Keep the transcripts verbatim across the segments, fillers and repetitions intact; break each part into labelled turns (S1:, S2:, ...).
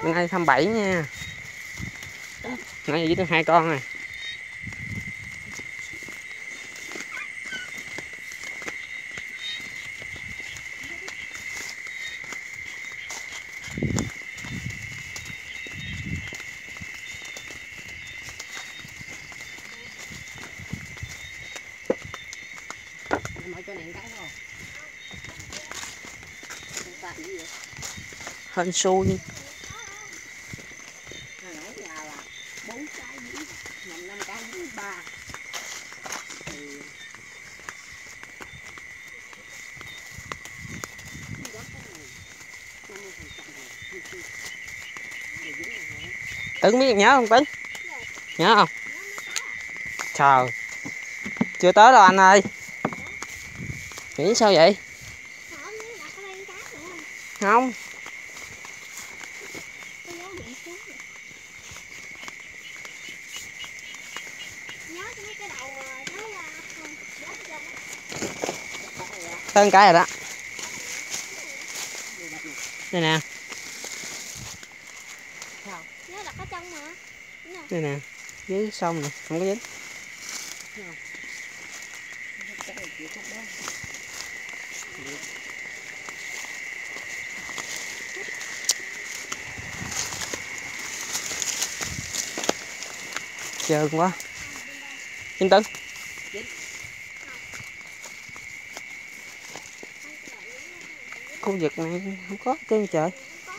S1: Bữa nay thăm bảy nha. Nãy với được hai con rồi. Hên xui. Tấn biết nhớ không Tấn? Nhớ không? Trời, chưa tới đâu anh ơi. Nghĩ sao vậy? Không. Hơn cái rồi đó. Đây nè. Đây nè, dưới sông nè, không có dính. Trơn quá. Chín tấn. Khu vực này không có trơn trời.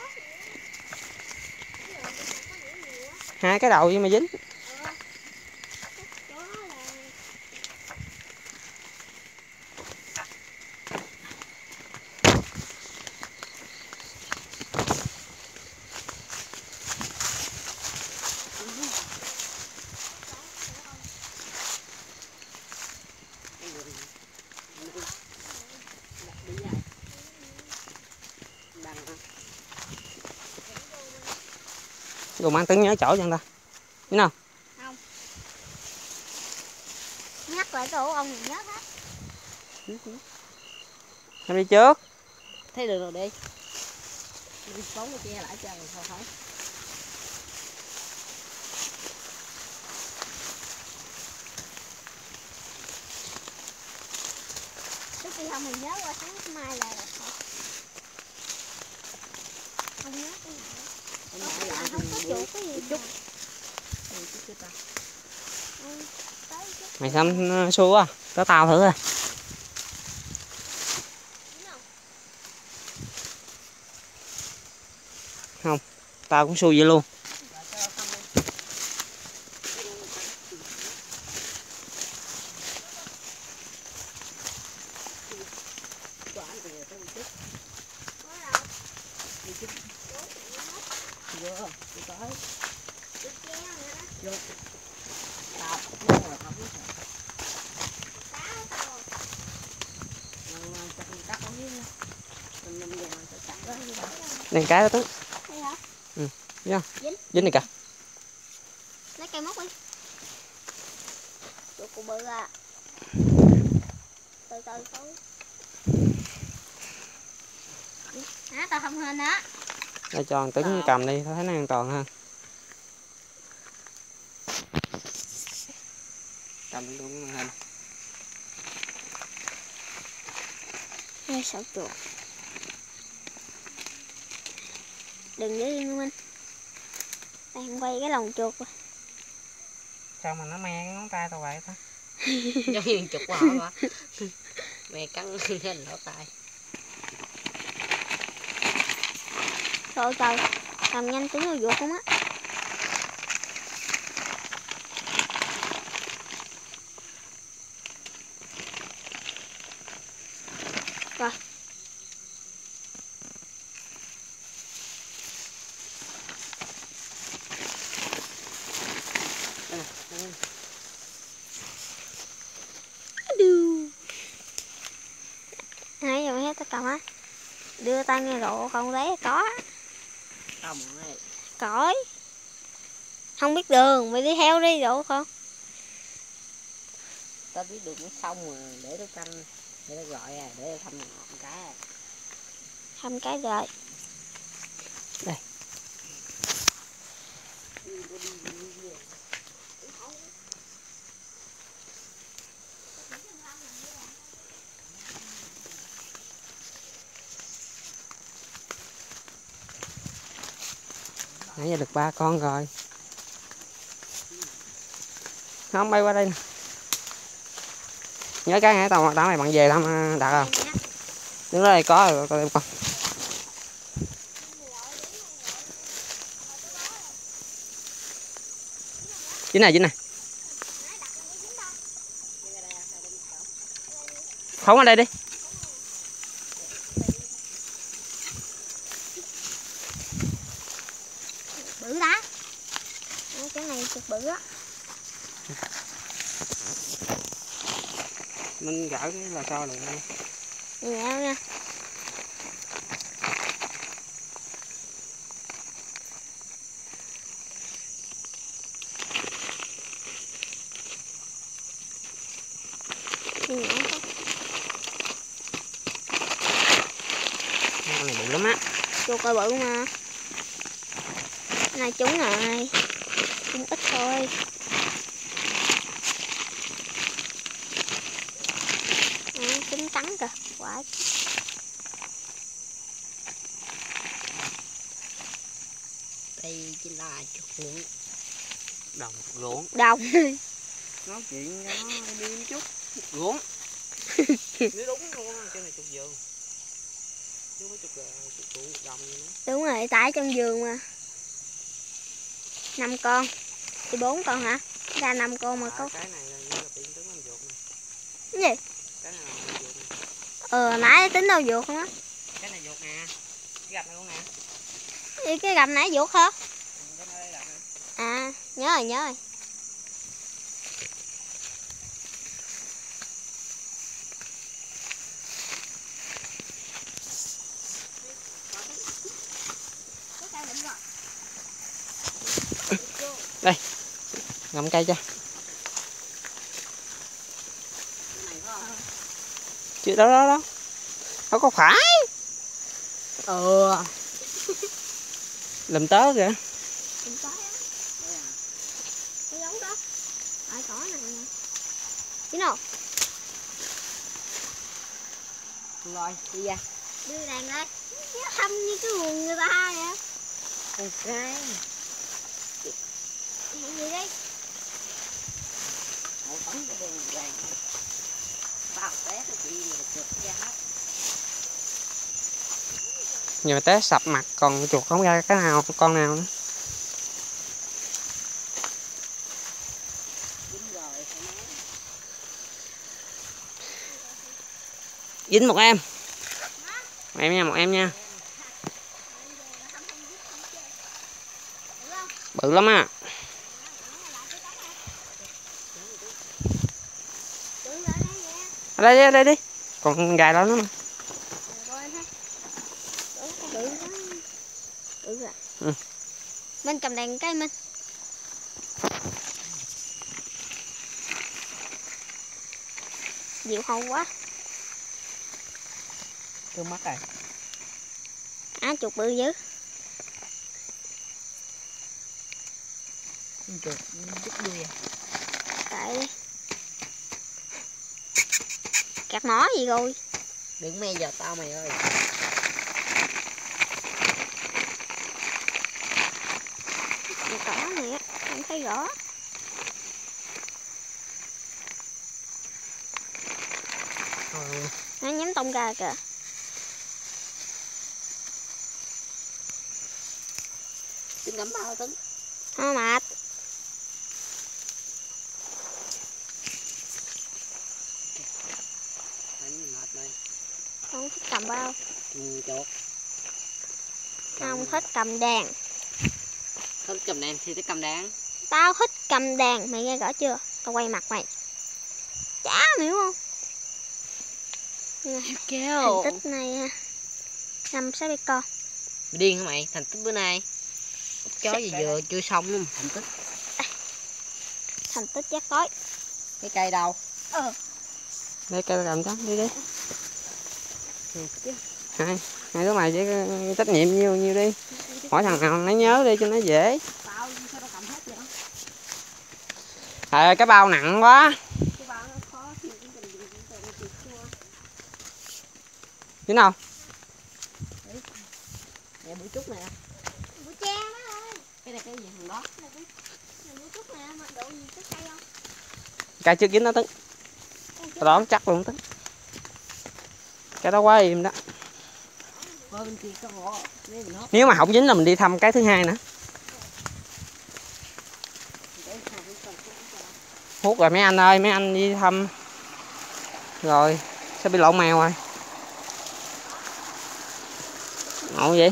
S1: Hai cái đầu nhưng mà dính. Đồ mang Tấn nhớ chỗ cho anh ta. Biết không?
S2: Không. Nhắc lại chỗ ông thì nhớ hết.
S1: Em đi trước.
S3: Thấy được rồi đi. Đi phóng cái che lại cho rồi thôi thôi.
S2: Trước khi không mình nhớ qua sáng mai là rồi thôi. Không nhớ cái nào. Không, không, không, không có chuột cái gì chút.
S1: Mày xăm xua quá, có tao thử à. Không, tao cũng xui vậy luôn. Đây cái đó Tấn.
S2: Đây hả?
S1: Ừ, thấy không? Dính. Dính này kìa.
S2: Lấy cây móc đi. Chuột cụ bự à. Từ từ thôi. Á, tao không hên đó.
S1: Đây cho Tấn cầm đi, tao thấy nó an toàn hơn. Cầm đúng hình.
S2: Hai sợ chuột. Đừng để đi Minh. Đang quay cái lồng chuột rồi.
S1: Sao mà nó me cái ngón tay tao vậy ta?
S3: Giống như chuột của họ mà. Mẹ cắn lên lỗ tay.
S2: Trời trời, làm nhanh tính rồi ruột không á. Rồi. Nãy giờ hết tao cầm á. Đưa tay nghe rộ không lấy có.
S3: Không ơi.
S2: Cõi. Không biết đường, mày đi theo đi rộ không?
S3: Tao biết đường nó xong rồi, để tao canh, để tao gọi à, để tao thăm một cái à.
S2: Thăm cái rồi.
S1: Đây. Nãy giờ được ba con rồi. Không, bay qua đây nè. Nhớ cái hả tao đá mày bạn về thăm Đạt không? Đứng đó đây có rồi, coi em con. Chính này, chính này. Phóng ở đây đi.
S2: Bự đã. Cái này cực bự á.
S1: Mình gỡ cái là sao được nha.
S2: Nhẹ nha. Nhẹ thôi.
S1: Con này bự lắm á.
S2: Chuột coi bự mà. Cái này trúng rồi. Trúng ít thôi. À, trúng trắng kìa. Quả.
S3: Đây chính là chuột luống.
S1: Đồng luống.
S2: Đồng.
S1: Nói chuyện cho nó đi chút. Luống. Nếu đúng luôn á, cái này chuột vườn. Chứ không phải chuột chuột chuột đồng gì nữa.
S2: Đúng rồi, tải trong vườn mà. năm con. Thì bốn con hả? Ra năm con mà
S1: À,
S2: có.
S1: cái này là như là tiện tính làm chuột nè.
S2: Cái gì?
S1: Cái này là chuột nè.
S2: Ờ, nãy tính đâu vuột không á?
S1: Cái này chuột nè. Cái gặp này luôn nè.
S2: Cái, cái gặp nãy vuột hả?
S1: Ừ, cái này đây nè.
S2: À, nhớ rồi, nhớ rồi.
S1: Đây. Ngậm cây cho. Chưa đó đó đó. Không có phải.
S3: Ừ.
S1: Làm tớ kìa.
S2: Không có á. Cái giống đó. Ai có nè. Chứ nào?
S3: Rồi, đi ra.
S2: Đưa đàn lên. Nó thăm như cái nguồn người ta vậy.
S3: Ok.
S2: Hẹn gì đi?
S3: Một tấn cái đường vàng. Bao té cái chị này chuột ra hết.
S1: Giờ té sập mặt còn chuột không ra cái nào con nào nữa.
S3: Dính rồi phải nói.
S1: Dính một em. Một em nha, một em nha. Bự lắm á. Ở đây đi, ở đây đi. Còn gài đó nữa mà. Ừ.
S2: Minh cầm đèn cái Minh. Dịu hầu quá.
S3: Thương mắt rồi.
S2: Á, chuột bự dữ.
S3: Chuột đứt đuôi à.
S2: Tại kẹt mỏ gì rồi.
S3: Đừng mê giờ tao mày ơi.
S2: Cỏ này á, không thấy rõ.
S1: Ừ.
S2: Nó nhắm tông ra kìa.
S3: Tính ngắm bao tính.
S2: Nó mệt.
S3: Đánh mệt rồi.
S2: Không thích cầm bao.
S3: Ừ, chuột.
S2: Không thích cầm đèn.
S3: Thích cầm đèn thì thích cầm đèn.
S2: Tao thích cầm đèn, mày nghe rõ chưa? Tao quay mặt mày. Chả mày hiểu không? Thành
S3: Kéo.
S2: tích này năm sáu con.
S3: Mày điên hả mày? Thành tích bữa nay chó gì vừa chưa xong luôn. Thành tích.
S2: Thành tích chắc tối.
S3: Cái cây đâu?
S2: Ờ.
S1: Đây cây cầm chắc đi đi.
S3: Ừ, chứ.
S1: Hai, hai đứa mày với trách nhiệm nhiêu nhiêu đi. Hỏi thằng nào nó nhớ đi cho nó dễ.
S3: Tao sao tao cầm
S1: Trời ơi, cái bao nặng quá.
S2: Cái bao nó khó thì cũng cần dùng cái cần chịu chua.
S1: Dính không?
S3: Nè bữa chút nè.
S2: Bữa tre đó ơi.
S3: Cái này cái gì thằng đó?
S2: Này bữa chút nè, mà độ gì cái cây không?
S1: Cây chưa dính nó Tấn. Cái đó chắc luôn Tấn. Cái đó quá im đó.
S3: Qua bên kia có ngõ.
S1: Nếu mà không dính là mình đi thăm cái thứ hai nữa. Hút rồi mấy anh ơi, mấy anh đi thăm. Rồi, sao bị lộn mèo rồi? Ngộ vậy?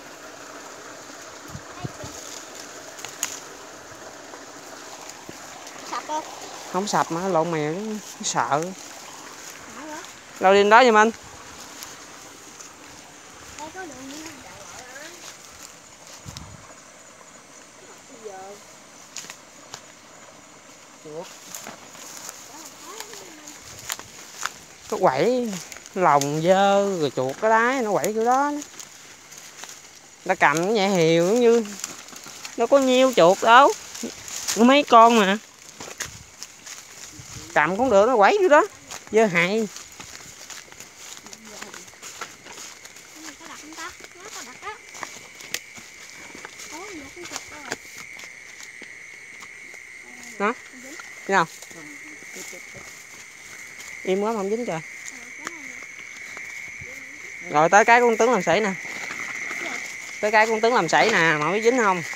S2: Sập không?
S1: Không sập mà lộn mèo nó sợ. Đâu đi đó giùm anh.
S2: Đây có đường đi.
S3: Chuột.
S1: Nó quẩy lòng dơ rồi chuột cái đáy nó quẩy kiểu đó. Ta cầm nhẹ hiều giống như nó có nhiêu chuột đâu. Có mấy con mà. Cầm cũng được nó quẩy kiểu đó. Dơ hại. Đó. Thấy không? Im quá mà không dính trời. Rồi tới cái con Tuấn làm sảy nè. Tới cái con Tuấn làm sảy nè, mà không biết dính không?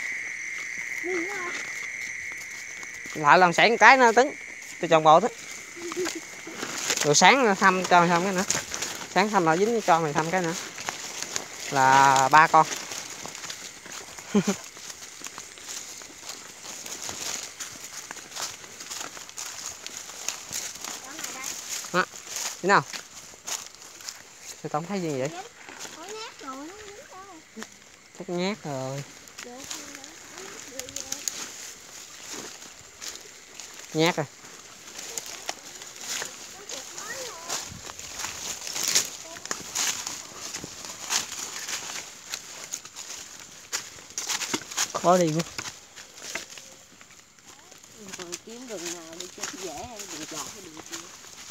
S1: Lại làm sảy một cái nữa Tuấn. Tôi tròn bộ thôi. Rồi sáng thăm cho mày thăm cái nữa. Sáng thăm là dính cho mày thăm cái nữa. Là ba con. Đó, dính không? Tôi không thấy gì vậy? Chắc nhát rồi. Nhát rồi. Khó đi quá.
S3: Rồi kiếm rừng nào đi cho dễ, đừng chọn cái đường kia.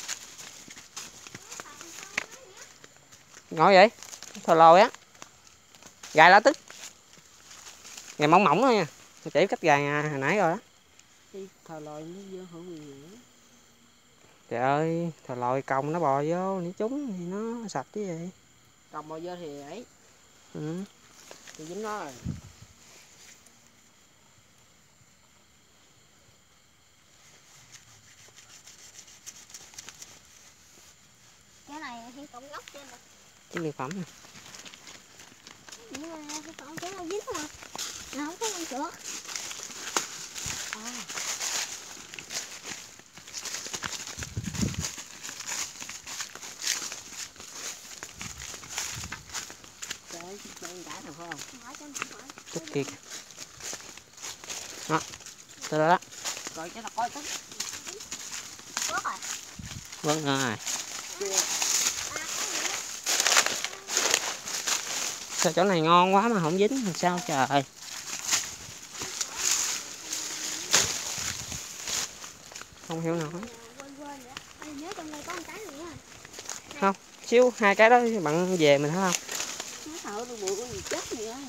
S1: Ngồi vậy? Thò lòi á. Gài lá tức. Gài mỏng mỏng thôi nha. Tôi chỉ cách gài hồi nãy rồi đó.
S3: Đi, thò lòi nó vô hữu nguy hiểm.
S1: Trời ơi, thò lòi còng nó bò vô, nỉ trúng thì nó sạch chứ gì.
S3: Còng bò vô thì ấy.
S1: Ừ.
S3: Thì dính nó rồi.
S2: Cái này thì cọng gốc trên này.
S1: Cái mỹ phẩm nè.
S2: Nhưng mà cái cọng cái nó dính mà. Nó không có con chuột. À.
S3: Đấy, đây đã thằng không?
S1: Chút kia. Đó. Tới đó đó.
S3: Rồi cho nó coi tức.
S2: Rớt rồi.
S1: Vâng rồi. Sao chỗ này ngon quá mà không dính làm sao trời. Không hiểu nổi. Không, xíu hai cái đó bạn về mình thấy không?
S3: Nó thở tôi bụi có gì chết gì á,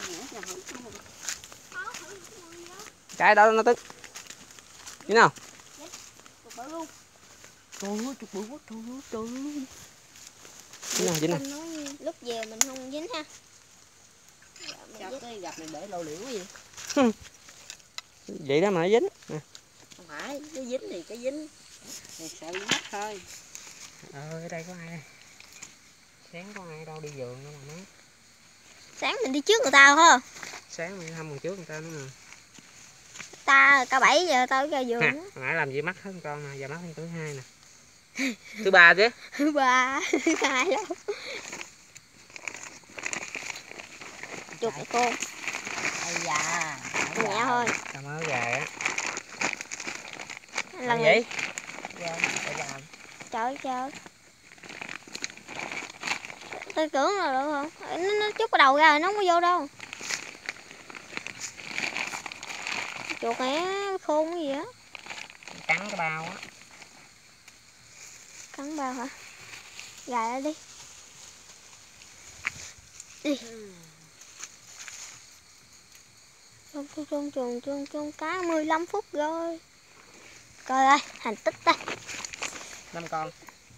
S1: Cái đó nó tức. Dính không?
S3: Trời ơi, chụp bụi quá, trời ơi, trời ơi.
S1: Dính không, dính không?
S2: Lúc về mình không dính ha.
S3: Sao cái gặp này để lộ liễu gì?
S1: Vậy đó mà nó dính. Nè.
S3: Không phải, nó dính thì cái dính. Thì sợ bị mất thôi.
S1: Ờ, ở đây có ai đây? Sáng có ai đâu đi vườn đâu mà nó.
S2: Sáng mình đi trước người ta hả?
S1: Sáng mình thăm người trước người ta nữa nè.
S2: Ta cả bảy giờ tao ra vườn.
S1: Nè, hồi nãy làm gì mắc hết con nè, giờ mắc thêm thứ hai nè. Thứ ba chứ.
S2: Thứ ba, thứ hai đâu. Chụp cái cô.
S3: Ây da.
S2: Nhẹ thôi.
S1: Tao mới gà á.
S2: Làm
S1: Làm
S2: gì?
S1: vậy?
S3: Dạ, phải làm.
S2: Trời trời. Tôi tưởng là được không? Nó, nó chút cái đầu ra rồi nó không có vô đâu. Chuột này khôn cái gì á.
S1: Cắn cái bao á.
S2: Cắn bao hả? Gài ra đi. Đi. Chung chung chung chung chung chung cá mười lăm phút rồi. Coi ơi, thành tích đây.
S1: năm con.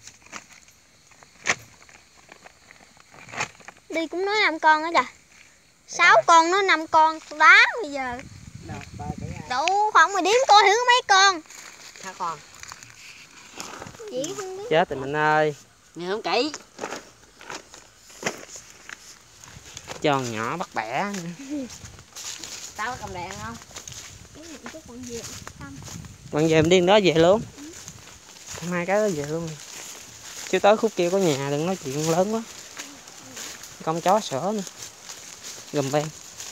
S2: Đi cũng nói năm con á trời. sáu con nó năm con, đá bây giờ.
S3: Đâu, ba cái ai?
S2: Đủ khoảng mà đếm coi thử mấy con.
S3: Hai con.
S2: Vậy không biết.
S1: Chết rồi mình ơi.
S3: Nghe không kỹ.
S1: Tròn nhỏ bắt bẻ.
S3: Tao có cầm đèn không?
S2: Cái con gì không?
S1: Bạn về mình đi đó về luôn. Hai cái đó về luôn. Chứ tới khúc kia có nhà đừng nói chuyện lớn quá. Con chó sữa nữa. Gầm ben.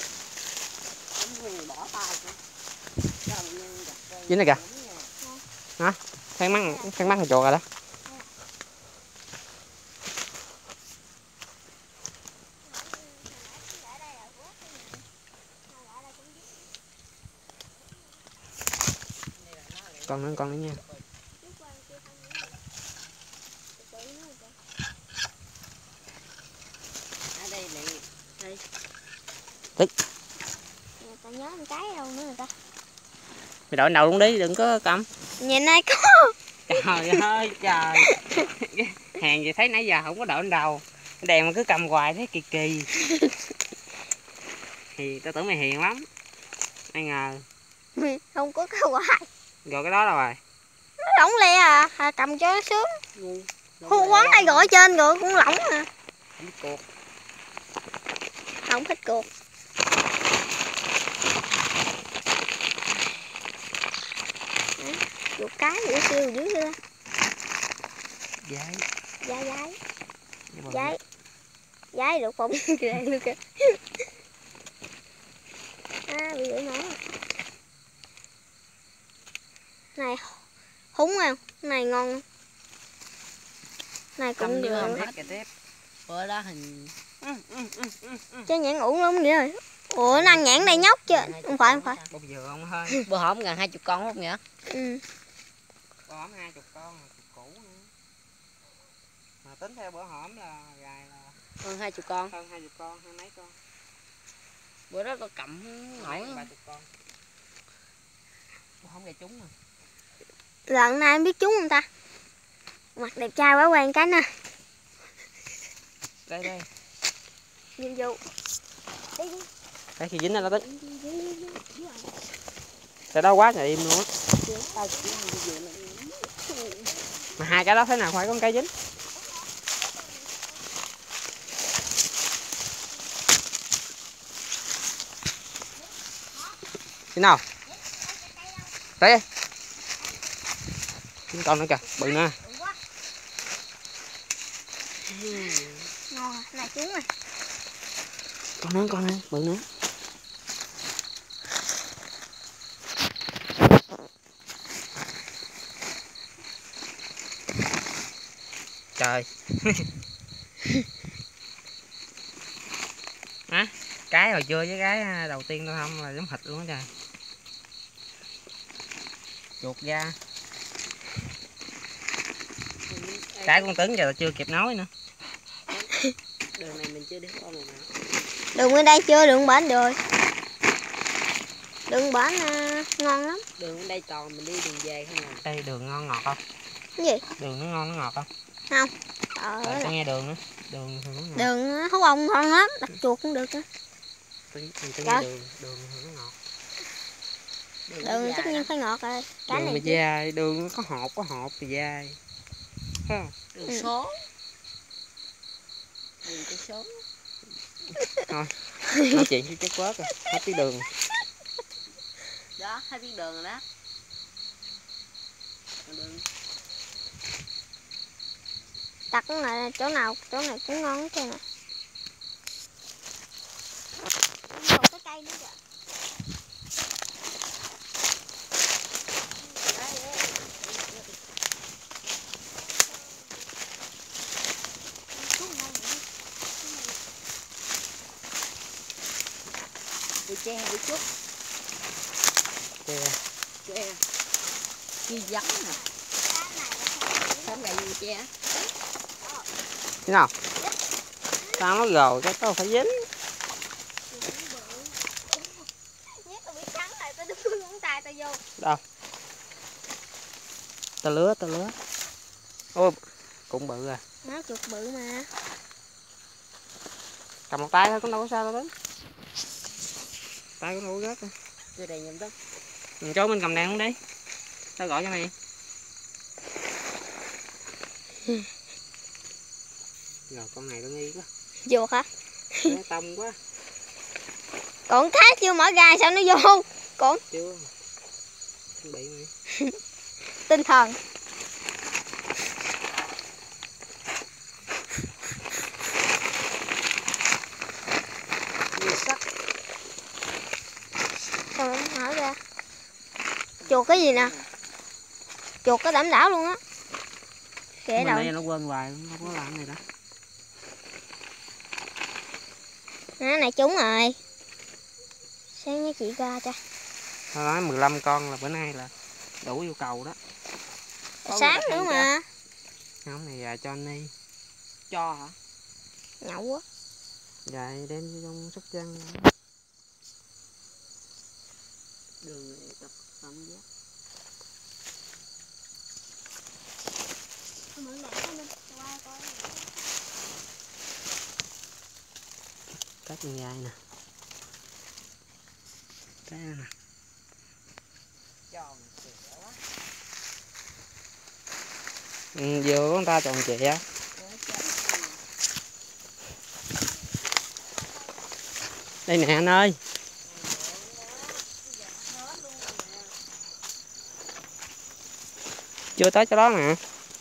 S1: Dính này kìa. Hả? Phan mắc, phan mắc chuột rồi đó. Con nữa, con nữa nha.
S3: Ở đây này. Đây.
S1: Tích.
S2: Ta nhớ một cái đâu nữa người ta.
S1: Mày đội đầu luôn đi, đừng có cầm.
S2: Nhìn này có.
S1: Trời ơi trời. Hàng gì thấy nãy giờ không có đội đầu. Đèn mà cứ cầm hoài thấy kỳ kỳ. Thì tao tưởng mày hiền lắm. Ai ngờ.
S2: Không có cái hoài.
S1: Rồi cái đó đâu rồi?
S2: Nó lỏng lẹ à, à cầm cho nó sướng. Khu quán đây gọi trên rồi cũng lỏng à.
S1: Không biết cuộc.
S2: Không thích cuộc. Chuột cái dễ siêu dữ chưa?
S1: Giấy.
S2: Giấy giấy. Giấy. Giấy được phụng kìa luôn kìa. À bị lưỡi máu. Này húng không? Này ngon. Này cũng được.
S3: Bữa đó hình
S2: Cho nhãn uổng luôn vậy rồi. Ủa nó ăn nhãn đây nhóc chứ? Không phải không phải.
S1: Bông dừa không hơi.
S3: bữa hổm gần hai chục con không nhỉ?
S2: Ừ.
S1: Bữa hổm hai chục con là cũ nữa. Mà tính theo bữa hổm là gài là
S3: Hơn hai chục con.
S1: hơn hai chục con, hai mấy con.
S3: Bữa đó có cầm nổi
S1: ba chục con. Bữa hổm gài trúng rồi.
S2: Lần này em biết trúng không ta? Mặt đẹp trai quá quen cái nè.
S1: Đây đây.
S2: Nhiệm vụ. Đi đi.
S1: Cái khi dính nó tích. Cái đó quá trời im luôn á. Mà hai cái đó thế nào phải có một cái dính. Thế nào? Đấy. Con nữa kìa, bự nữa.
S2: Ngon, này trúng rồi.
S1: Con nữa, con nữa, bự nữa. Trời. Hả? Cái hồi trưa với cái đầu tiên tao không là giống thịt luôn á trời. Chuột da. Cái con Tuấn giờ tao chưa kịp nói nữa.
S3: Đường này mình chưa đi con này nữa.
S2: Đường bên đây chưa, đường bển rồi. Đường bển à, ngon lắm.
S3: Đường bên đây toàn mình đi đường về không à.
S1: Đây đường ngon ngọt không?
S2: Cái gì?
S1: Đường nó ngon nó ngọt không?
S2: Không. Ờ,
S1: Tại tao nghe đường nữa. Đường nó ngọt.
S2: đường hấu ông ngon lắm, đặt chuột cũng được nữa.
S1: Tôi, tôi nghe đường, đường nó ngọt.
S3: Đường,
S2: Đường tất nhiên phải ngọt rồi. Cái
S1: đường
S2: này
S1: mà dai, đường có hột có hột thì dai. Thấy không?
S3: đường
S2: Ừ.
S3: số. Đường cái số.
S1: Thôi, nói chuyện chứ chết quớt rồi, hết tí đường.
S3: Đó, hết biết đường rồi đó. Đường.
S2: đặt là chỗ nào, chỗ này cũng ngon hết trơn nè. Một cái cây nữa kìa.
S3: Bị che, bị chút.
S1: Che.
S3: Che. Chi vắng nè. Sớm gậy gì che.
S1: Thế nào? Tao nó gồ cái tao phải dính.
S2: Nhét tao bị cắn lại tao đứt ngón tay tao vô.
S1: Đâu? Tao lứa, tao lứa. Ôi, cũng bự à.
S2: Nó chuột bự mà.
S1: Cầm một tay thôi cũng đâu có sao đâu đấy. Tay cũng đâu có rớt.
S3: Chưa đầy nhầm đó.
S1: Mình cho mình cầm đèn không đi. Tao gọi cho mày. Rồi con này tao nghi quá.
S2: Chuột hả?
S1: Nó tông quá.
S2: Còn khác chưa mở ra sao nó vô? Còn
S1: Chưa. Không bị mày.
S2: tinh thần.
S3: Nhiều sắc.
S2: Sao nó không mở ra? Chuột cái gì nè? Chuột có đảm đảo luôn á. Kệ
S1: Mà
S2: đầu.
S1: nãy nó quên hoài, nó không có làm này đó.
S2: Nó này trúng rồi. Sáng với chị ra cho.
S1: Tao nói mười lăm con là bữa nay là đủ yêu cầu đó.
S2: Sáng nữa mà.
S1: Không này gà cho anh đi.
S3: Cho hả?
S2: Nhậu quá.
S1: Vậy đem vô trong Sóc Trăng.
S3: Đường này tập cảm giác.
S1: Cắt con gai nè. Cái nè.
S3: Cho trẻ quá.
S1: Ừ, vừa con ta trồng trẻ. Đây nè anh ơi. Chưa tới chỗ đó mà.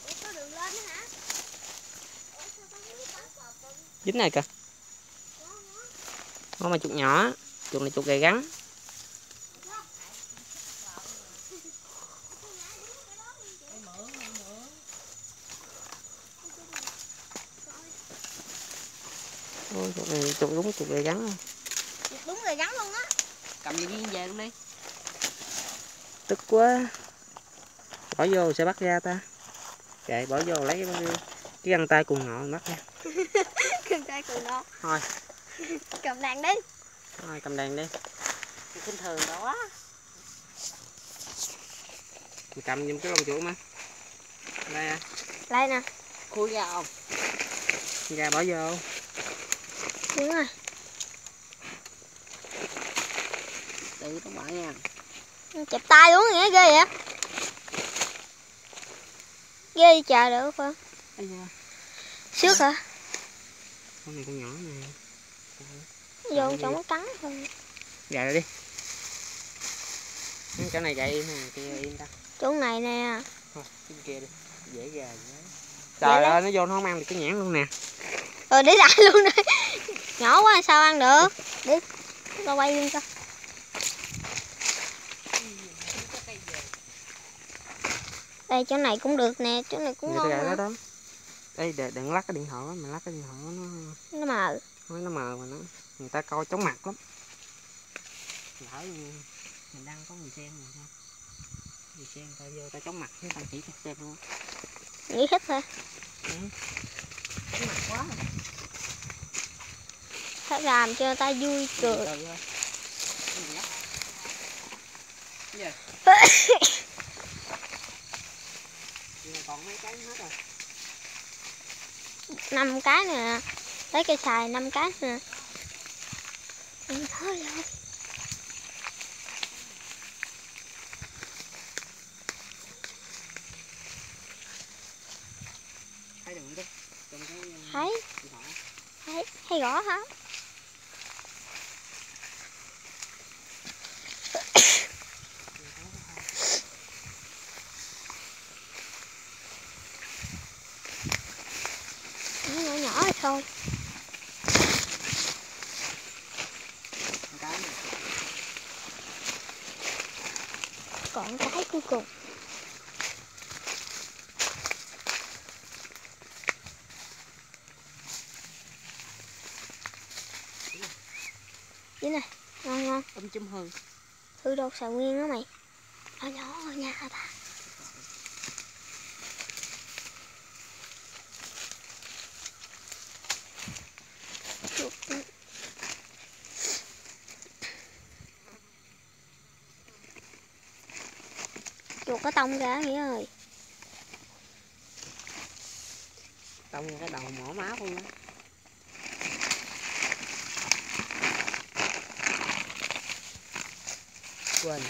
S1: Dính này kìa. Nó mà chuột nhỏ, chuột này chuột gầy gắn. Ôi, chuột này chuột đúng chuột gầy gắn.
S2: Đúng rồi gắn luôn á.
S3: Cầm gì đi về luôn đi.
S1: Tức quá. Bỏ vô sẽ bắt ra ta. Kệ bỏ vô lấy cái, cái găng tay cùng ngọ bắt ra.
S2: Cầm tay cùng ngọ.
S1: Thôi.
S2: Cầm đàn đi.
S1: Thôi cầm đèn đi.
S3: Kinh thường đó quá.
S1: Mình cầm giùm cái lông chuột mà. Đây à.
S2: Đây nè.
S3: Khui ra không?
S1: Ra bỏ vô.
S2: Đúng rồi.
S3: Tự nó bỏ nha.
S2: Chụp tay luôn nghĩa ghê vậy. Ghê trời được không? Xước hả?
S1: Con này con nhỏ nè.
S2: Vô trong nó cắn thôi.
S1: Gài lại đi. Chỗ này gài im, kia im ta.
S2: Chỗ này nè.
S1: Thôi, cái kia đi. Dễ gà dễ. Trời ơi, nó vô nó không ăn được cái nhãn luôn nè.
S2: Ờ để lại luôn đây. Nhỏ quá sao ăn được. Đi. Tao quay lên coi. Đây chỗ này cũng được nè, chỗ này cũng ngon
S1: đó
S2: nè.
S1: đó. Ê, đừng lắc cái điện thoại, mình lắc cái điện thoại nó
S2: Nó mờ.
S1: Nói nó mờ mà nó người ta coi chóng mặt lắm. Lỡ mình đăng có người xem rồi sao? Người xem ta vô ta chóng mặt chứ ta chỉ cho xem luôn.
S2: Nghĩ thích thôi.
S1: Ừ.
S3: Chóng mặt quá.
S2: Phải làm cho ta vui cười.
S1: Yeah. Còn mấy cái hết rồi.
S2: Năm cái nè. Lấy cây xài năm cái nè. Thôi rồi.
S1: Thấy đừng đi. Đừng cái
S2: Thấy. Thấy. Hay gõ hả? Nó nhỏ nhỏ thôi. Còn cái cuối cùng. Vậy nè, ngon ngon.
S3: Ôm chum hương.
S2: Hư đâu xào nguyên đó mày. Nó nhỏ ở nhà ta. chuột có tông ra Nghĩa ơi.
S3: Tông cái đầu mỏ máu không đó. Quên.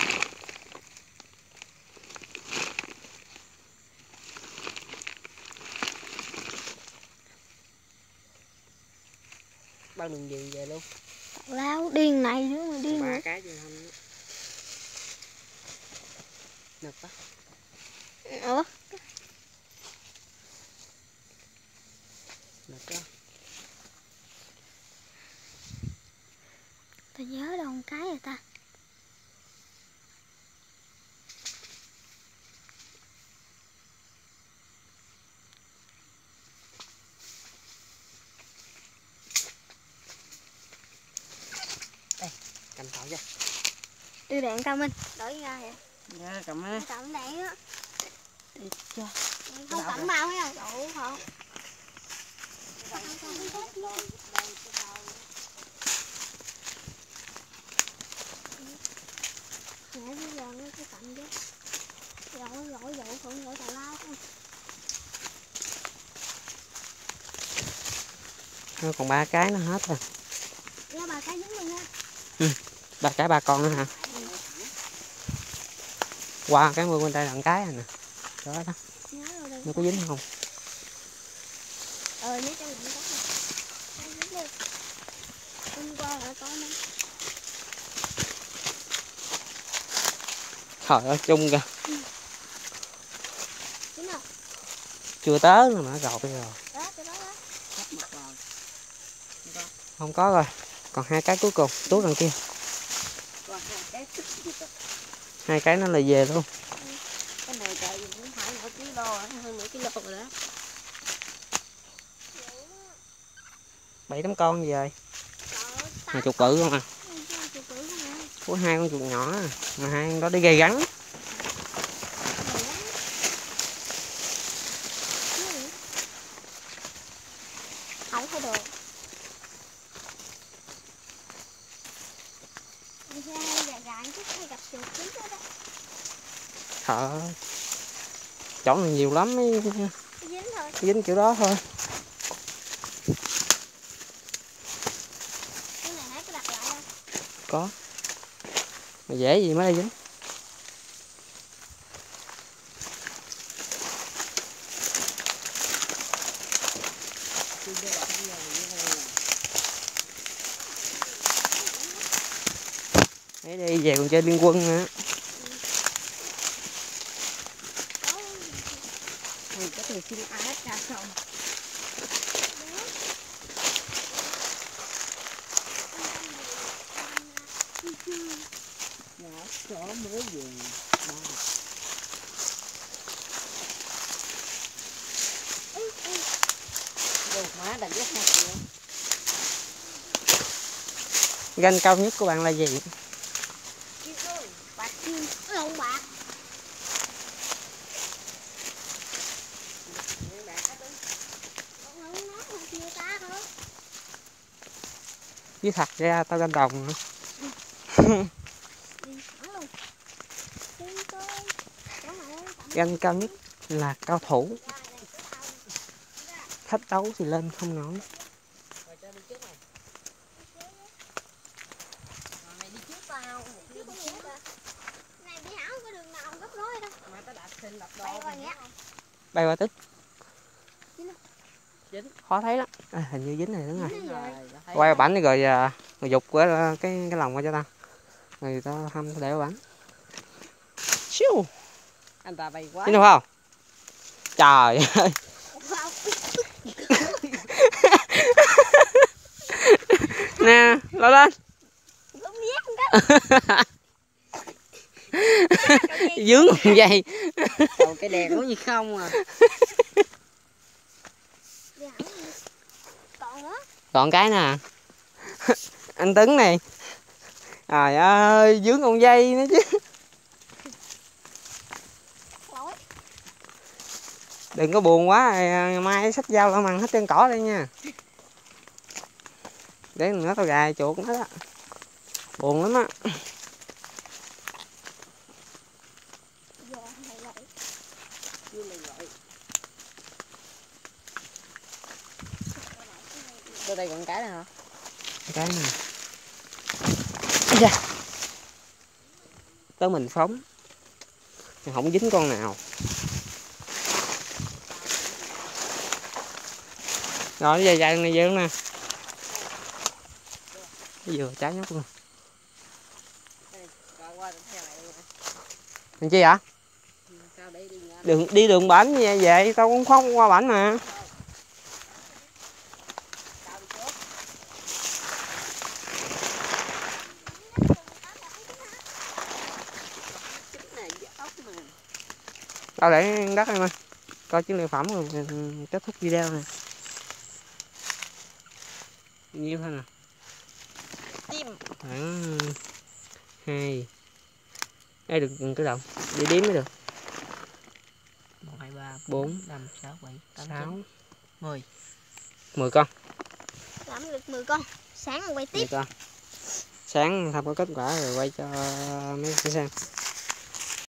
S3: Bao đường gì về luôn.
S2: Lao điên này nữa mà điên
S3: ba
S2: nữa.
S3: cái gì không đó. Nực á.
S2: Ủa?
S3: Nực á.
S2: Ta nhớ đâu một cái rồi ta.
S3: Đây, cầm thỏ ra.
S2: Đưa đèn cao Minh, đổi ra vậy.
S3: Dạ, cầm á.
S2: Cầm đèn á.
S3: Chưa.
S2: Không cầm bao thấy không? Đủ không? Mẹ bây giờ nó cái cầm chứ. Rồi rồi rồi phụng rồi tào lao không?
S1: Nó còn ba cái nó hết rồi.
S2: Ra ba cái dính luôn nha.
S1: Ừ, ba cái ba con nữa hả?
S2: Ừ.
S1: Qua cái mưa bên đây là một cái rồi nè. Đó đó.
S2: Nhớ rồi đây.
S1: Nó có dính không?
S2: Ờ nhớ cho lạnh cái này. Nó dính luôn. Hôm qua là có nó.
S1: Trời ơi chung kìa.
S2: Ừ. Dính không?
S1: Chưa tới nữa mà gọt bây giờ.
S2: Đó, cái đó đó.
S1: Không có rồi. Còn hai cái cuối cùng, túi đằng kia. Hai cái nó là về luôn.
S3: Cái này trời cũng phải nửa ký lô, hơn nửa ký lô rồi đó.
S1: Bảy tám con gì rồi? Mà chuột bự không à? Có hai con chuột nhỏ à. Mà hai con đó đi gây gắn.
S2: Không thấy được.
S1: Thở. Chỗ này nhiều lắm ấy.
S2: Dính thôi.
S1: Dính kiểu đó thôi.
S2: Cái này nãy có đặt lại không?
S1: Có. Mà dễ gì mới đây dính. Đấy đi về còn chơi liên quân nữa.
S3: Ừ, cái thằng xin ái ra xong. Nhỏ chó mới về. Đồ má đành rất hay luôn.
S1: Ganh cao nhất của bạn là gì?
S2: Bạc chim, lông bạc.
S1: Với thật ra tao ganh đồng nữa. Ganh cao nhất là cao thủ. Thách đấu thì lên không nổi.
S3: Mày đi trước tao.
S2: Này đi hảo có đường nào gấp rối đâu.
S3: Mà tao đặt xin đặt đồ.
S2: Bay qua nhé.
S1: Bay qua tích.
S3: Dính.
S1: Khó thấy lắm. À, hình như dính này đúng rồi.
S2: Rồi.
S1: Quay bảnh rồi rồi dục cái cái cái lòng qua cho ta. Rồi tao hâm để vào bảnh. Siêu.
S3: Anh ta bay quá.
S1: Dính được không? Trời ơi. Nè, lôi lên. Dướng một dây.
S3: Còn cái đèn có gì không à.
S1: Còn cái nè. Anh Tấn này. Trời ơi, dướng con dây nữa chứ. Đừng có buồn quá, mai xách dao la măng hết chân cỏ đây nha. Để nữa tao gài chuột nó đó. Buồn lắm á.
S3: Tôi đây còn cái này hả?
S1: Cái này. Dạ. Tới mình phóng. Không dính con nào. Rồi nó dài dài này dữ nè. Nó vừa trái nhóc luôn. Làm chi vậy? Đường đi đường bển như vậy tao cũng không qua bển mà. Tao để đất em ơi. Coi chiến lợi phẩm rồi kết thúc video này. Nhiêu thôi nè. Khoảng hai. Đây được cái động. Để đếm mới được.
S3: một, hai, ba,
S1: bốn,
S3: năm, sáu, bảy, tám,
S1: sáu,
S3: mười.
S1: mười con.
S2: Làm được mười con. Sáng rồi quay tiếp.
S1: mười con. Sáng không có kết quả rồi quay cho mấy cái xem.